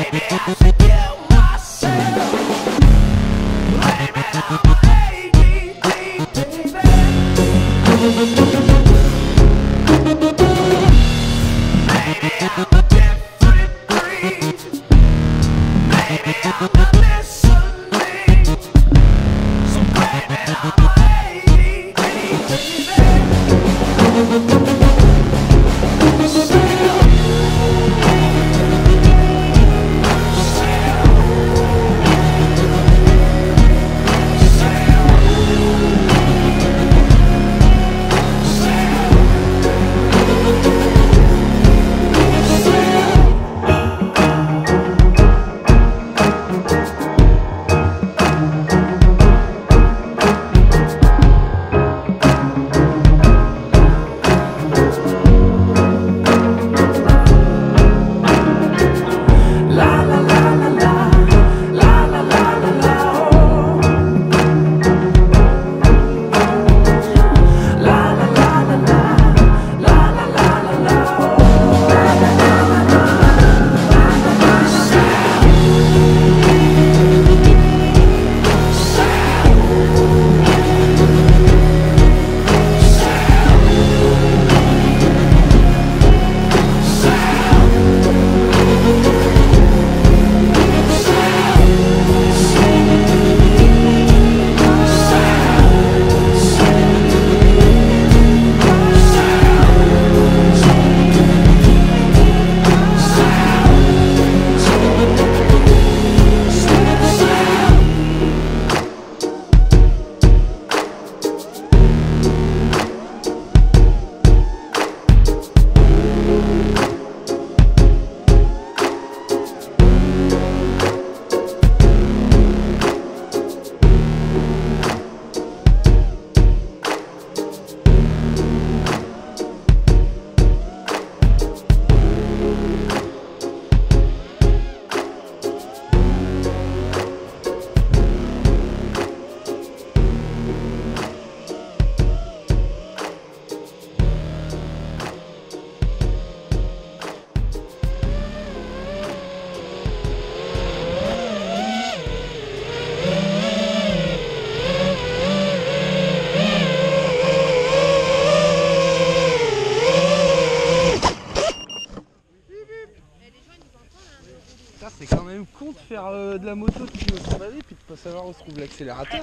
Maybe I should kill myself. Blame it on my ADD, baby. Maybe I'm a different breed. Maybe I'm not listening. So blame it on my ADD, baby. C'est quand même con de faire de la moto depuis autant d'années puis de pas savoir où se trouve l'accélérateur.